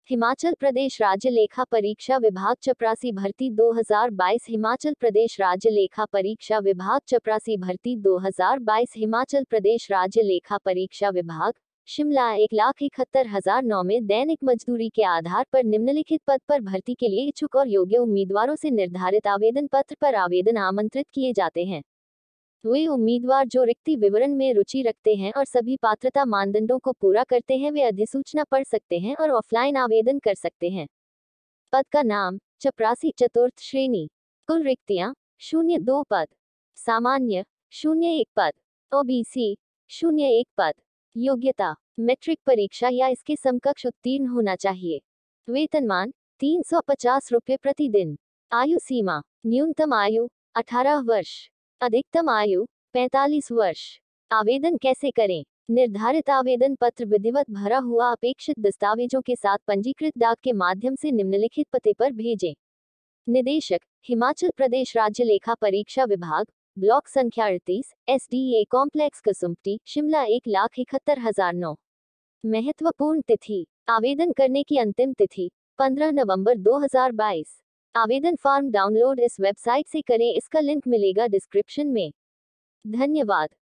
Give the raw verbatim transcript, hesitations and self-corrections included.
हिमाचल प्रदेश राज्य लेखा परीक्षा विभाग चपरासी भर्ती दो हज़ार बाईस। हिमाचल प्रदेश राज्य लेखा परीक्षा विभाग चपरासी भर्ती दो हज़ार बाईस। हिमाचल प्रदेश राज्य लेखा परीक्षा विभाग शिमला एक लाख इकहत्तर हजार नौ में दैनिक मजदूरी के आधार पर निम्नलिखित पद पर भर्ती के लिए इच्छुक और योग्य उम्मीदवारों से निर्धारित आवेदन पत्र पर आवेदन आमंत्रित किए जाते हैं। वे उम्मीदवार जो रिक्ति विवरण में रुचि रखते हैं और सभी पात्रता मानदंडों को पूरा करते हैं वे अधिसूचना पढ़ सकते हैं और ऑफलाइन आवेदन कर सकते हैं। पद का नाम चपरासी चतुर्थ श्रेणी। कुल रिक्तियां शून्य दो पद। सामान्य शून्य एक पद। ओबीसी शून्य एक पद। योग्यता मैट्रिक परीक्षा या इसके समकक्ष उत्तीर्ण होना चाहिए। वेतनमान तीन सौ पचास रुपये प्रतिदिन। आयु सीमा न्यूनतम आयु अठारह वर्ष, अधिकतम आयु पैंतालीस वर्ष। आवेदन कैसे करें? निर्धारित आवेदन पत्र विधिवत भरा हुआ अपेक्षित दस्तावेजों के साथ पंजीकृत डाक के माध्यम से निम्नलिखित पते पर भेजें। निदेशक हिमाचल प्रदेश राज्य लेखा परीक्षा विभाग, ब्लॉक संख्या अड़तीस, S D A complex Kasumpti, Shimla एक लाख इकहत्तर हजार नौ। महत्वपूर्ण तिथि आवेदन करने की अंतिम तिथि पंद्रह नवंबर दो हज़ार बाईस। आवेदन फॉर्म डाउनलोड इस वेबसाइट से करें, इसका लिंक मिलेगा डिस्क्रिप्शन में। धन्यवाद।